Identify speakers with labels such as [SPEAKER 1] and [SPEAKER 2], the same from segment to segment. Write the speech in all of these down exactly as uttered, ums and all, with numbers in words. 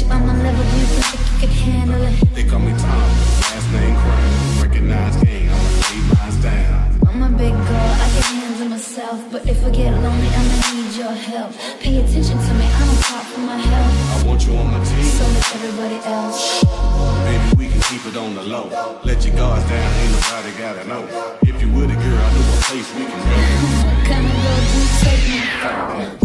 [SPEAKER 1] on my level, do you think you can handle it?
[SPEAKER 2] They call me Tom, last name Crown. Recognize king, I'ma lay mine down.
[SPEAKER 1] I'm a big girl, I can handle myself, but if I get lonely, I'ma need your help. Pay attention to me, I don't talk for my health.
[SPEAKER 2] I want you on my team,
[SPEAKER 1] so does everybody else.
[SPEAKER 2] Baby, we can keep it on the low. Let your guards down, ain't nobody gotta know. If you with a girl, I know a place we can go.
[SPEAKER 1] What kind of girl do you take me for?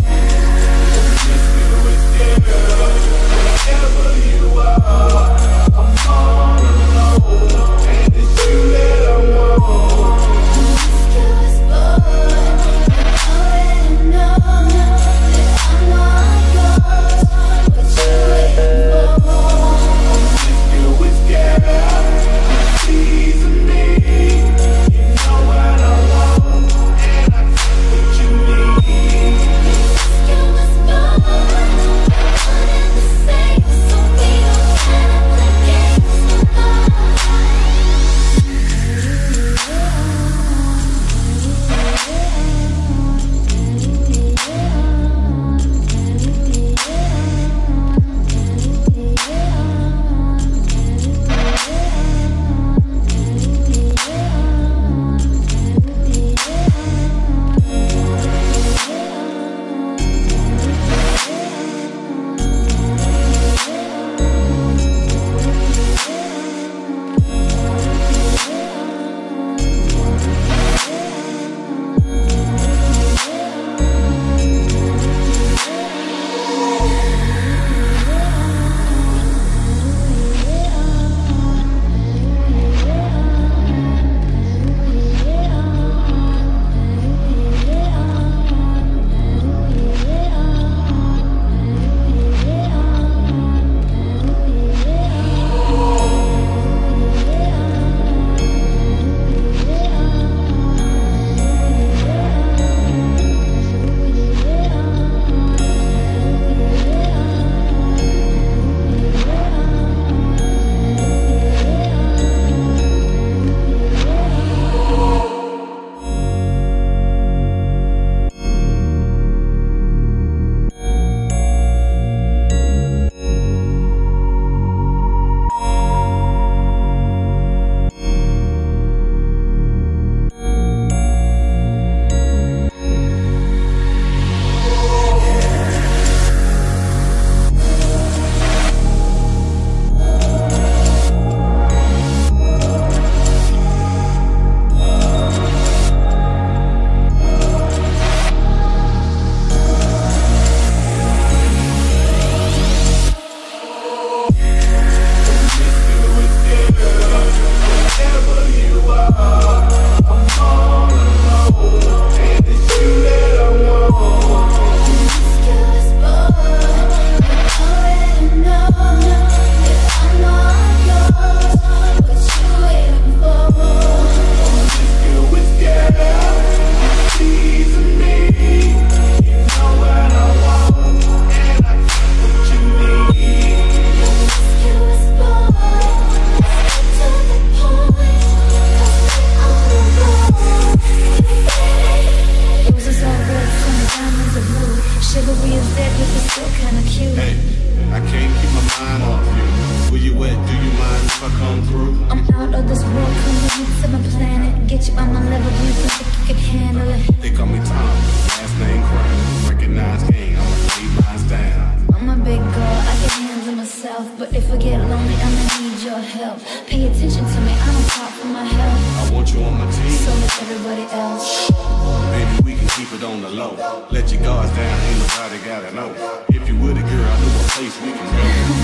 [SPEAKER 2] Whatever you are, I'm all alone, and it's you that I want.
[SPEAKER 1] Excuse, boy, you already know that I'm all yours. What you waiting for?
[SPEAKER 2] This girl is scared, teasing me. You know what I want, and I got what you need.
[SPEAKER 1] Excuse, boy. But if I get lonely, I'ma need your help. Pay attention to me, I don't talk for my health.
[SPEAKER 2] I want you on my team,
[SPEAKER 1] so does everybody else.
[SPEAKER 2] Baby, we can keep it on the low. Let your guards down, ain't nobody gotta know. If you with a girl, I know a place we can go.